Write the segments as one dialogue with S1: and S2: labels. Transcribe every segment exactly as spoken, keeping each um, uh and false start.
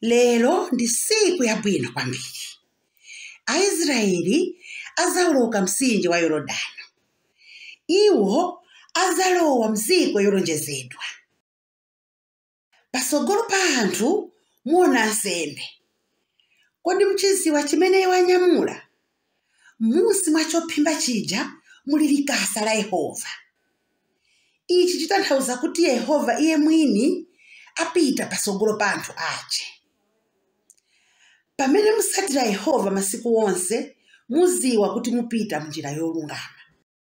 S1: Lero ndi siku yabwino kwambiri. Aisraeli azawoloka mtsinje wa Yorodani. Iwo azalowa mdziko lolonjezedwa. Patsogolo pa anthu muona ansembe. Kodi mchiziwa chimene wanyamula? M'munsi mwa chophimba chija muli likasa la Yehova. Ichi chitanthauza kuti Yehova iye mwini apita patsogolo pa anthu ache. Pamene musatira Yehova masiku onse, muziwa kuti mupita munjira yolungama.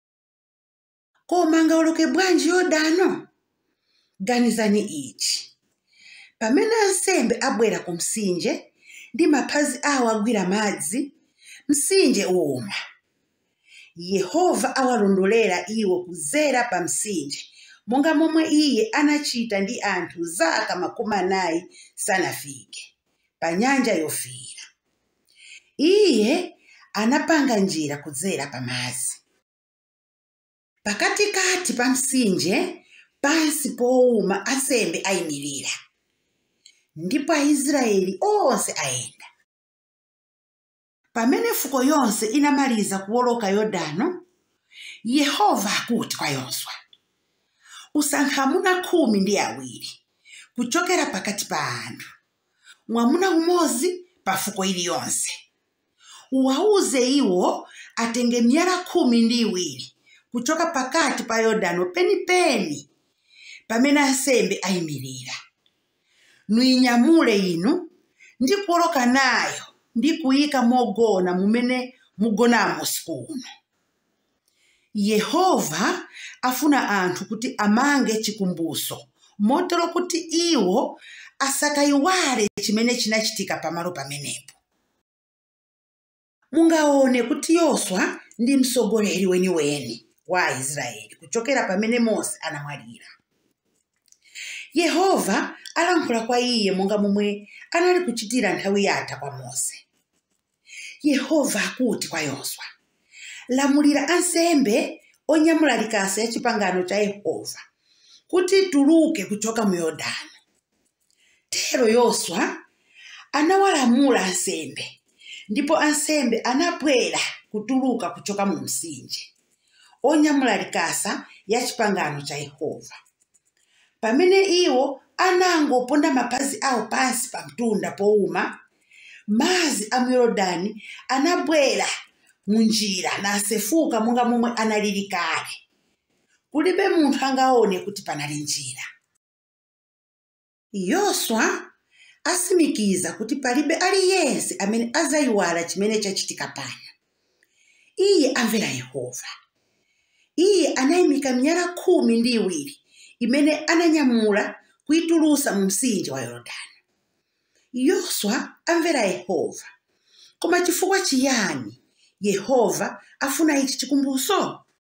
S1: Koma ngawoloke bwanji Yorodani? Ganizani ichi. Pamene ansembe abwera ku mtsinje ndi mapazi awo agwira madzi, mtsinje uwuma. Yehova awalondolera iwo kudzera pa mtsinje, monga momwe iye anachita ndi anthu zaka makumi anayi sanafike pa nyanja yofiira. Iye anapanga njira kudzera pa madzi. Pakatikati pa mtsinje, pansi powuma, ansembe ayimirira. Ndipo Aisraeli onse ayenda. Pamene fuko yonse inamaliza kuwoloka Yorodani, Yehova akuti kwa Yoswa, usankha amuna khumi ndi awiri kuchokera pakati pa anthu, mwamuna umodzi pa fuko iliyonse. Uwauze iwo atenge miyala khumi ndi iwiri kuchoka pakati pa Yorodani penipeni pamene ansembe ayimirira. Nuinyamule inu ndi kuwoloka nayo ndi kuyika mogona mumene mugonamo usiku uno. Yehova afuna anthu kuti amange chikumbuso, motero kuti iwo asakayiwale chimene chinachitika pamalo pamenepo. Mungaone kuti Yoswa ndi mtsogoleri weniweni wa Aisraeli kuchokera pamene Mose anamwalira. Yehova alankhula kwa iye monga momwe anali kuchitira nthawi yatha kwa Mose. Yehova akuti kwa Yoswa, lamulira ansembe onyamula likasa ya chipangano cha Yehova kuti tuluke kuchoka mu Yorodani. Tero Yoswa anawalamula ansembe, ndipo ansembe anabwera kutuluka kuchoka mu mtsinje onyamula likasa ya chipangano cha Yehova. Pamene iwo anangoponda mapazi awo pansi pa mtunda powuma, madzi a Yorodani anabwera munjira nasefuka monga momwe analili kale. Kulibe munthu angaone kuti panali njira. Yoswa asimikiza kuti palibe aliyense amene azayiwala chimene chachitika pano. Iye amvera Yehova. Iye anayimika miyala khumi ndi iwiri imene ananyamula kuitulusa mu mtsinje wa Yorodani. Yoswa amvera Yehova. Koma chifukwa chiyani Yehova afuna ichi chikumbuso?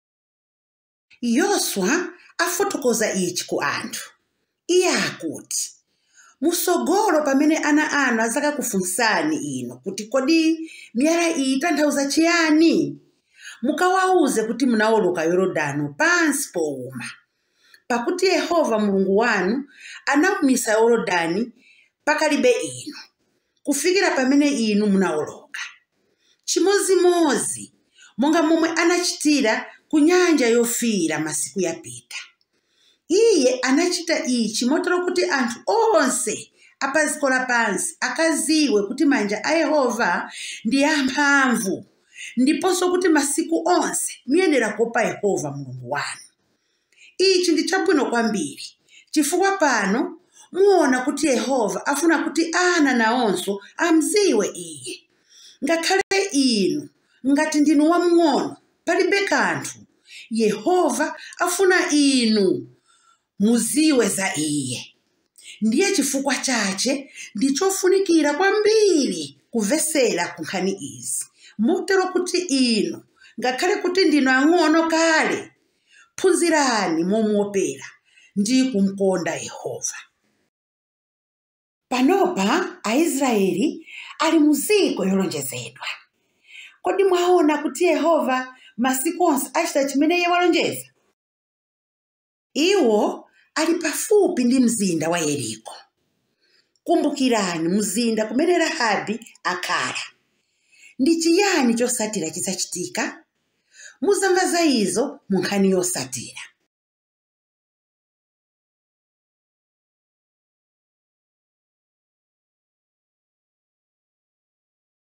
S1: Yoswa afotokoza ichi ku anthu. Iye akuti, musogolo pamene ana anu azakakufunsani ino kuti kodi miyala iyi itanthauza chiyani, mukawauze kuti munawoloka Yorodani pansi powuma. Pakuti Yehova Mulungu wanu anawumisa Yorodani pakalibe inu, kufikira pamene inu munawoloka. Chimozimozi monga momwe anachitira ku nyanja yofiira masiku yapita. Iye anachita ichi motero kuti anthu onse apaziko lapansi akaziwe kuti manja a Yehova ndi amphamvu, ndiponso kuti masiku onse muyenera kuopa Yehova Mulungu wanu. Ichi ndi chabwino kwambiri, chifukwa pano muona kuti Yehova afuna kuti ana nawonso amziwe iye. Ngakhale inu ngati ndinu wamng'ono palibe kanthu, Yehova afuna inu muziwe za iye. Ndiye chifukwa chache ndichofunikira kwambiri kumvesera ku nkhani izi, motero kuti inu ngakhale kuti ndinu ang'ono kale, phunzirani momuopera ndi kumkonda Yehova. Panopa Aisraeli ali muziko yolonjezedwa. Kodi mwaona kuti Yehova masiku onse achita chimene iye walonjeza? Iwo ali pafupi ndi mzinda wa Yeriko. kumbukirani muzinda kumene Rahabi akhala. Ndi chiyani chosatira chisachitika? Muzamva za izo mu nkhani yosatira.